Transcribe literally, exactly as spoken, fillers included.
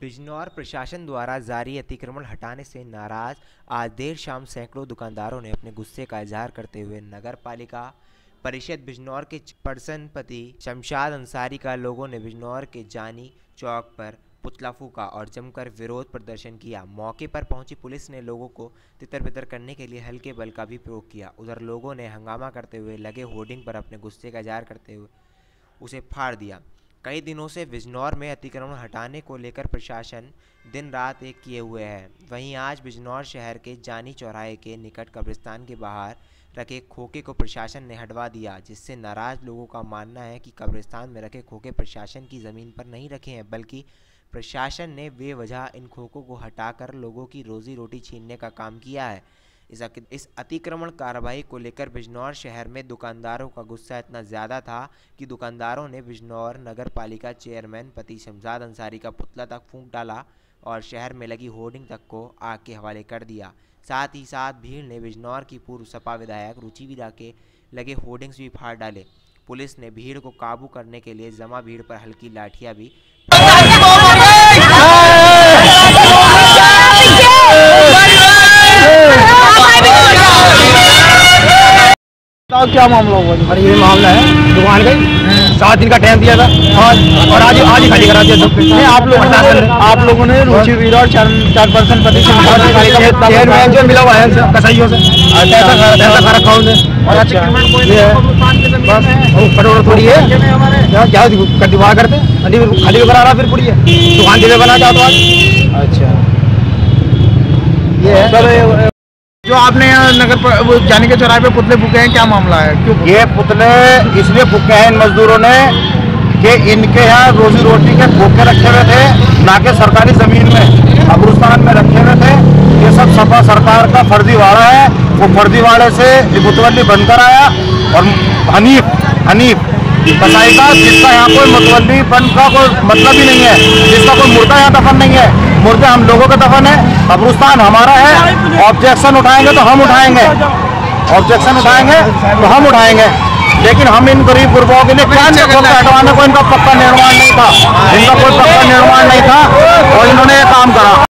बिजनौर प्रशासन द्वारा जारी अतिक्रमण हटाने से नाराज आज देर शाम सैकड़ों दुकानदारों ने अपने गुस्से का इजहार करते हुए नगर पालिका परिषद बिजनौर के पर्सन पति शमशाद अंसारी का लोगों ने बिजनौर के जानी चौक पर पुतला फूका और जमकर विरोध प्रदर्शन किया। मौके पर पहुंची पुलिस ने लोगों को तितर बितर करने के लिए हल्के बल का भी प्रयोग किया। उधर लोगों ने हंगामा करते हुए लगे होर्डिंग पर अपने गुस्से का इजहार करते हुए उसे फाड़ दिया। कई दिनों से बिजनौर में अतिक्रमण हटाने को लेकर प्रशासन दिन रात एक किए हुए है। वहीं आज बिजनौर शहर के जानी चौराहे के निकट कब्रिस्तान के बाहर रखे खोखे को प्रशासन ने हटवा दिया, जिससे नाराज लोगों का मानना है कि कब्रिस्तान में रखे खोखे प्रशासन की ज़मीन पर नहीं रखे हैं, बल्कि प्रशासन ने बेवजह इन खोखों को हटाकर लोगों की रोजी रोटी छीनने का काम किया है। इस इस अतिक्रमण कार्रवाई को लेकर बिजनौर शहर में दुकानदारों का गुस्सा इतना ज़्यादा था कि दुकानदारों ने बिजनौर नगर पालिका चेयरमैन पति शमशाद अंसारी का पुतला तक फूंक डाला और शहर में लगी होर्डिंग तक को आग के हवाले कर दिया। साथ ही साथ भीड़ ने बिजनौर की पूर्व सपा विधायक रुचिवीरा के लगे होर्डिंग्स भी फाड़ डाले। पुलिस ने भीड़ को काबू करने के लिए जमा भीड़ पर हल्की लाठियां भी क्या मामला हुआ? अरे ये मामला है, दुकान गई सात दिन का टाइम दिया था और और आज आज ही खाली करा दिया सब। नहीं, आप लोगों ने आप लोगों ने रुचिवीरा और चार चार परसेंट पति से जो मिला हुआ है कसाईयों से ऐसा खा रखा उनसे और बस कटोरा थोड़ी है क्या दिवा करते खाली करा रहा फिर पूरी है दुकान जिले बना चाहते हो आज। अच्छा ये है जो आपने यहाँ नगर पर वो जाने के चौराहे पे पुतले फूके हैं, क्या मामला है? क्यों ये पुतले इसलिए फूके हैं इन मजदूरों ने कि इनके यहाँ रोजी रोटी के खोखे रखे हुए थे, ना कि सरकारी जमीन में कब्रिस्तान में रखे हुए थे। ये सब सपा सरकार का फर्जी वाड़ा है। वो फर्जी वाड़े से मुतवल्ली बनकर आया और हनीफ हनीफ कसाई का, जिसका यहाँ कोई मुतवल्ली बन का कोई मतलब ही नहीं है, जिसका कोई मुर्दा यहाँ दफन नहीं है। मुर्दे हम लोगों का दफन है, कब्रिस्तान हमारा है। ऑब्जेक्शन उठाएंगे तो हम उठाएंगे, ऑब्जेक्शन उठाएंगे तो हम उठाएंगे, लेकिन हम इन गरीब गुरबाओं के लिए क्या हटवाने को इनका पक्का निर्माण नहीं था, इनका कोई पक्का निर्माण नहीं था और इन्होंने ये काम करा।